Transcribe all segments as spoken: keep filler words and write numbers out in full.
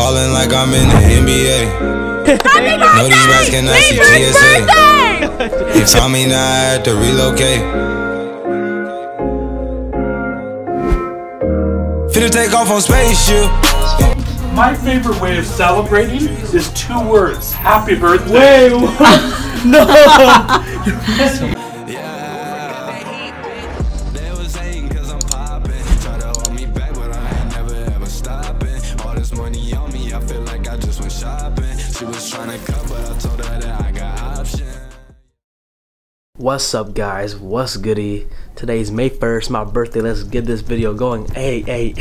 ballin' like I'm in the N B A. Know these rats cannot see T S A. He told me now I had to relocate. Finna take off on spaceship. My favorite way of celebrating is two words. Happy birthday. Wait, what? No! They was hating cause I'm popping. Try to hold me back, but I ain't never ever stopping. All this money on me, I feel like I just went shopping. She was trying to cut, but I told her that I got options. What's up, guys? What's goody? Today's May first, my birthday. Let's get this video going. Hey, hey.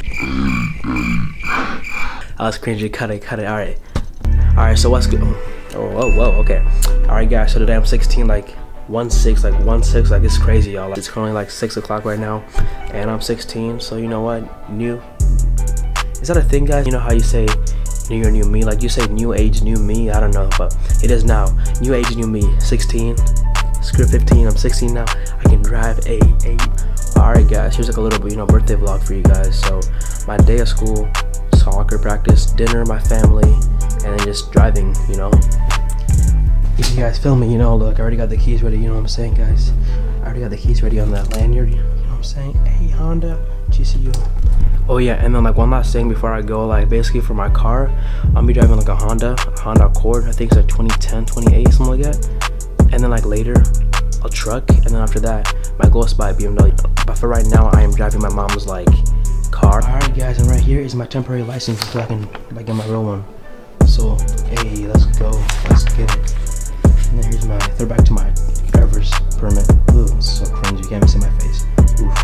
I was cringy. Cut it, cut it. All right. All right, so what's good? Oh, whoa, whoa, okay. All right, guys, so today I'm sixteen, like one six, like one six, like it's crazy, y'all. It's currently like six o'clock right now, and I'm sixteen, so you know what? New. Is that a thing, guys? You know how you say new year, new me? Like you say new age, new me? I don't know, but it is now. New age, new me. sixteen. Screw fifteen, I'm sixteen now. I can drive a eight. Alright, guys, here's like a little bit, you know, birthday vlog for you guys. So, my day of school, soccer practice, dinner, my family, and then just driving, you know. If you guys feel me, you know, look, I already got the keys ready, you know what I'm saying, guys? I already got the keys ready on that lanyard, you know what I'm saying? Hey, Honda, G C U. Oh yeah, and then like one last thing before I go, like basically for my car, I'll be driving like a Honda, a Honda Accord, I think it's like twenty ten, twenty-eight, something like that. And then like later, a truck, and then after that, my goal is to buy a B M W. But for right now, I am driving my mom's like car. Alright guys, and right here is my temporary license so I can like get my real one. So, hey, let's go, let's get it. And then here's my, throw back to my driver's permit. Ooh, it's so cringy, you can't even see my face. Oof.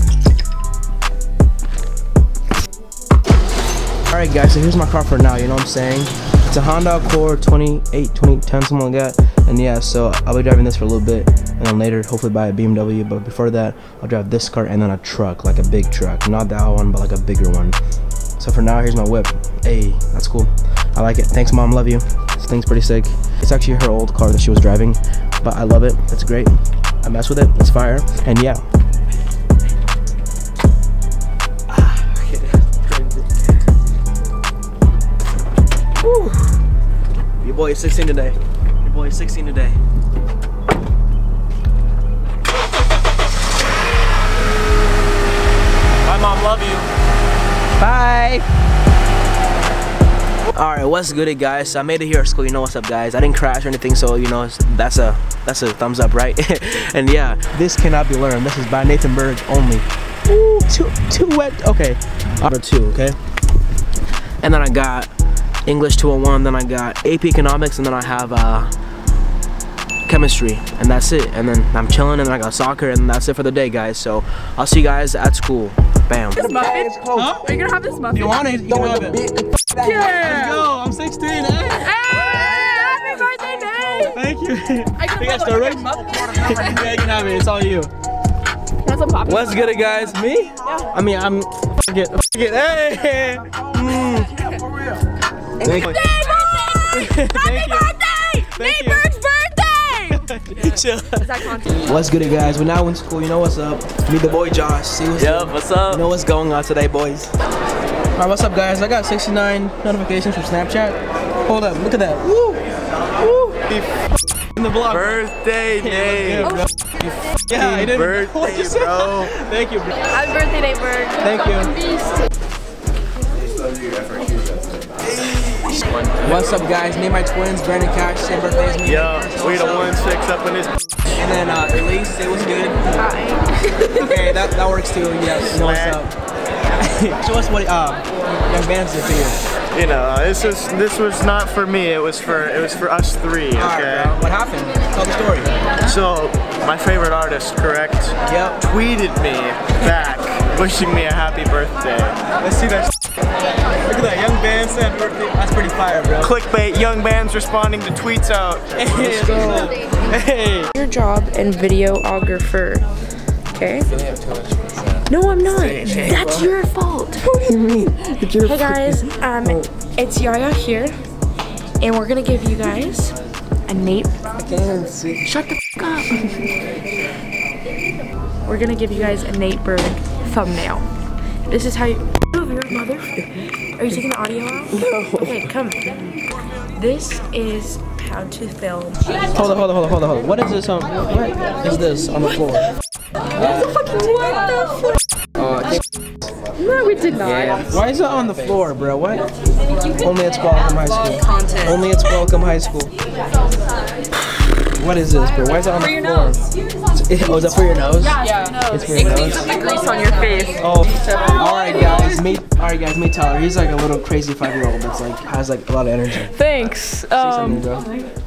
Alright guys, so here's my car for now, you know what I'm saying? It's a Honda Accord twenty-eight, twenty ten, something like that. And yeah, so I'll be driving this for a little bit, and then later hopefully buy a B M W. But before that, I'll drive this car and then a truck, like a big truck, not that one, but like a bigger one. So for now, here's my whip. Hey, that's cool. I like it. Thanks, Mom. Love you. This thing's pretty sick. It's actually her old car that she was driving, but I love it. It's great. I mess with it. It's fire. And yeah. Woo. Your boy is sixteen today. Your boy is sixteen today. Bye, Mom. Love you. Bye. Alright, what's good, guys? So I made it here at school. You know what's up, guys? I didn't crash or anything, so you know that's a that's a thumbs up, right? And yeah, this cannot be learned. This is by Nathan Berg only. Ooh, too too wet. Okay, number two. Okay, and then I got English two oh one. Then I got A P Economics, and then I have uh, chemistry, and that's it. And then I'm chilling, and then I got soccer, and that's it for the day, guys. So I'll see you guys at school. Bam. This muffin? Huh? Are you gonna have this muffin? You want it? You can have it. Yeah. Let's go. I'm sixteen. Hey. Hey, happy birthday, Nate. Thank you. I can You guys still ready? Yeah, you can have it. It's all you. That's a poppy. What's good, guys? Me? Yeah. I mean, I'm. F it. F it. Hey. Mm. Thank you. Birthday, boy! Happy birthday! Nate Berg's birthday! Chill. Is that content? What's good, guys? We're now in school. You know what's up? Meet the boy Josh. See what's Yep, up. what's up? You know what's going on today, boys. Alright, what's up, guys? I got sixty-nine notifications from Snapchat. Hold up, look at that. Woo! Woo! In the vlog. Birthday, Nate. Oh, Yeah, I didn't. Birthday, What'd you say? bro. Thank you, bro. happy birthday, Nate Berg. Thank you. What's up, guys? Me and my twins, Brandon Cash, same birthday as me. Yo, we the one six up in this. And then uh, Elise, say what's good. Hi. Okay, that, that works too. Yes, you know what's up. Show us what uh, young bands did for you. You know, this was this was not for me. It was for it was for us three. Okay. Alright, bro. What happened? Tell the story. So my favorite artist, correct? Yep. Tweeted me back, wishing me a happy birthday. Let's see that. Look at that, young band said birthday. That's pretty fire, bro. Clickbait. Young bands responding to tweets out. Let's go. Hey. Your job and videographer. Okay? No, I'm not. That's your fault. What do you mean? It's your Hey guys, um, it's Yaya here, and we're gonna give you guys a Nate. I can't see. Shut the f up. We're gonna give you guys a Nate Berg thumbnail. This is how you move your mother. Are you taking the audio out? No. Okay, come. This is how to film. Hold on, hold on, hold on, hold on, hold on. What is this on? What is this on the floor? What the fuck? What the fuck? Uh, No, we did not. yeah. Why is it on the floor, bro? What? Only at Squalicum High School. Content. Only at Squalicum High School. What is this, bro? Why is it on the floor? Oh, is that for your nose? Yeah. It's for your nose. Put the grease on your face. Oh, all right, guys. Meet, all right, guys. Meet Tyler. He's like a little crazy five-year-old that's like has like a lot of energy. Thanks. Say Um. something, bro.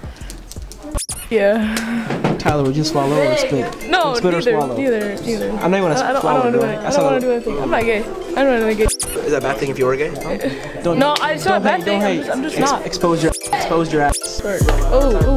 Yeah. Tyler, would you swallow or spit? No, spit or neither, swallow? neither, neither. I know you want to I don't, I swallow, don't want to do bro. it. I That's don't not- want to do anything. I'm not gay. I don't want to be gay. Is that a bad thing if you were gay? Don't, No, I- it's not a don't bad hate, thing, Don't I'm hate. just- I'm just Ex- not. Expose your, expose your ass. Oh, oh.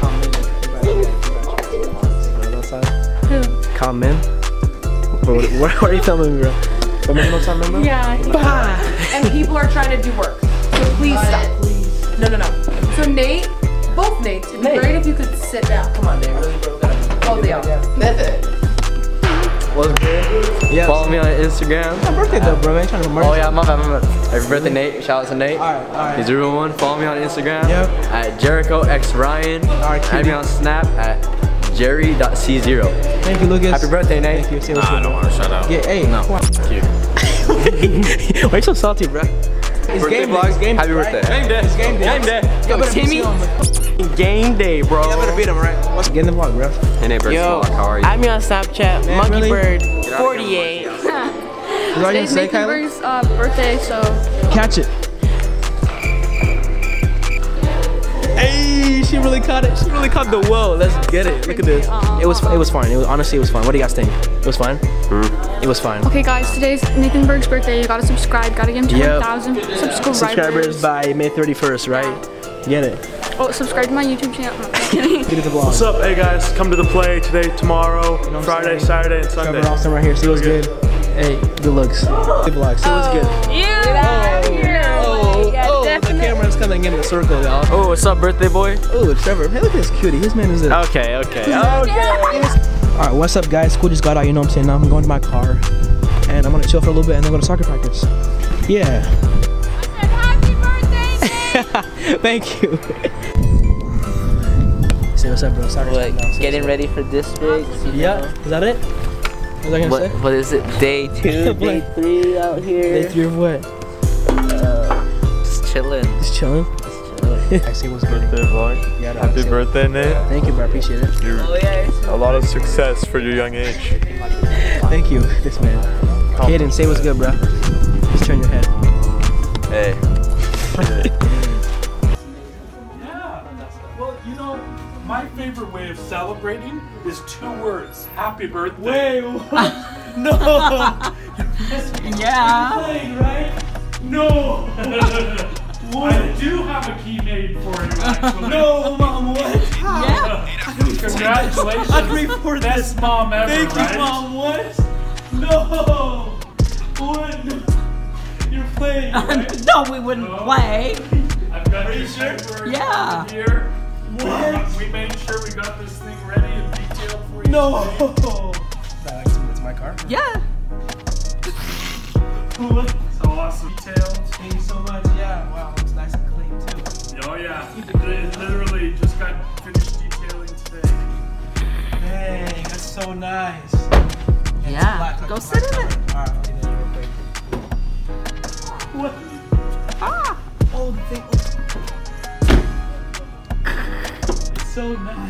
Comment. Bro, what, what are you filming, bro? Remember no time, remember? Yeah. And people are trying to do work. So please stop. Please. No, no, no. So Nate, both Nates, it'd be great if you could sit down. Come on, Nate. Oh, they are. What's good? Yeah. Follow me on Instagram. My birthday though, bro. I ain't trying to murder. Oh yeah, my bad, my bad. Happy birthday, Nate. Shout out to Nate. Alright, alright. He's a real one. Follow me on Instagram. Yep. At Jericho X Ryan. Alright, Add me cutie. on Snap at jerry dot c zero. Thank you, Lucas. Happy birthday, Nate. Thank you. Say what's Nah, I good, don't bro. want to shut up. Yeah, hey. No. Why are you so salty, bro? It's Birthday game day. vlog. It's game Happy day, birthday. right? Game day. It's game day. Game day. Yo, Yo, Timmy. Game day, bro. I better beat him, right? What's get in the vlog, bro? Hey, Nate Bird Yo, vlog. How are you? add me on Snapchat, Man, really? monkeybird forty-eight. Is that what you gonna Today's say, Nathan Kylie? Berg's uh, birthday, so. Catch it. Hey, she really caught it. She really caught the whoa. Let's get it. Look at this. It was it was fine. It was honestly it was fine. What do you guys think? It was fine. Hmm? It was fine. Okay, guys, today's Nathan Berg's birthday. You gotta subscribe. Gotta get him to Yep. one thousand subscribers. Subscribers by May thirty-first, right? Get it. Oh, subscribe to my YouTube channel. No, just kidding. Get it the vlog. What's up, hey guys? Come to the play today, tomorrow, what I'm Friday, saying? Saturday, and Sunday. Trevor Austin right here. See what's good. Hey, good looks. Good vlog. See what's good. Yeah. Oh, yeah, oh, the definitely. camera's coming in the circle, y'all. Oh, what's up, birthday boy? Oh, Trevor. Hey, look at this cutie. His man is it. Okay, okay. Okay. Alright, what's up, guys? School just got out, you know what I'm saying? Now I'm going to my car. And I'm gonna chill for a little bit and then go to soccer practice. Yeah. Happy birthday, Thank you. Say what's up, bro. Soccer What, time now. Say getting what's ready for districts? up. Yeah. Is that it? What was I gonna What, say? what is it? Day two, day What? three out here? Day three of what? Uh, just chilling. Just chilling. Just chilling. I say what's good. Birthday vlog. Yeah, no, Happy say- birthday, Nate. Thank you, bro. I appreciate it. Oh yeah. A lot of success for your young age. Thank you, this man. Kaden, say what's good, bro. Just turn your head. Hey. Yeah. Well, you know, my favorite way of celebrating is two words. Happy birthday. Wait, what? No. Yeah. Playing, right? No. I do have a key made for you, actually. No, Mom, what? Yeah. Congratulations. for Best mom ever, Thank right? you, Mom. What? No. What? No. You're playing, right? No, we wouldn't play. I've got Are you this sure? paper Yeah. here. What? We made sure we got this thing ready and detailed for you. No. today. It's my car. Yeah. What? So awesome. Detailed. Thank you so much. Yeah. Wow. It's nice and clean too. Oh yeah. It literally just got finished detailing today. Dang, that's so nice. Yeah. Go sit in it. Alright, I'll do that real quick. What? Ah. Oh, the thing. It's so nice.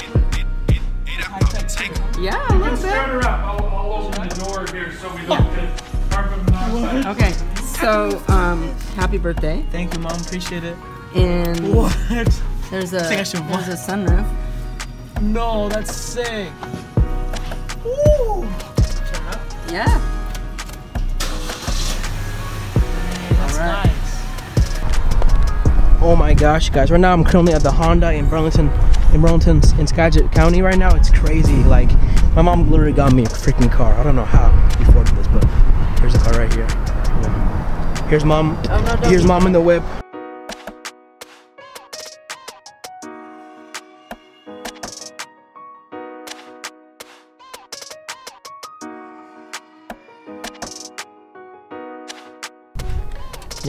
Yeah, a little Start bit. her up. I'll, I'll open the door here so we don't get carbon monoxide. Okay. So, um, happy birthday. Thank you, Mom. Appreciate it. And What? there's a think I should there's a sunroof. No, that's sick. Woo! Yeah. That's nice. Oh my gosh, guys! Right now I'm currently at the Honda in Burlington, in Burlington, in Skagit County. Right now, it's crazy. Like, my mom literally got me a freaking car. I don't know how we afforded this, but here's the car right here. Yeah. Here's mom. Oh, no, don't Here's be- mom in the whip.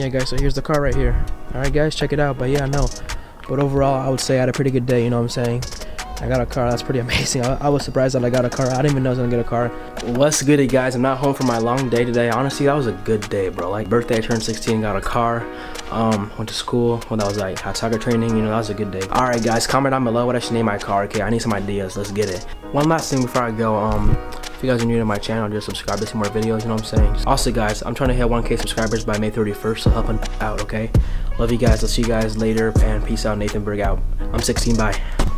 Yeah, guys, so here's the car right here. Alright, guys, check it out. But yeah, no. But overall, I would say I had a pretty good day, you know what I'm saying? I got a car. That's pretty amazing. I, I was surprised that I got a car. I didn't even know I was gonna get a car. What's good, guys? I'm not home for my long day today. Honestly, that was a good day, bro. Like, birthday, I turned sixteen, got a car. Um, went to school. Well, that was like had soccer training. You know, that was a good day. All right, guys, comment down below what I should name my car. Okay, I need some ideas. Let's get it. One last thing before I go. Um, if you guys are new to my channel, just subscribe to see more videos. You know what I'm saying? Also, guys, I'm trying to hit one K subscribers by May thirty-first, so help out. Okay. Love you guys. I'll see you guys later, and peace out. Nathan Berg out. I'm sixteen. Bye.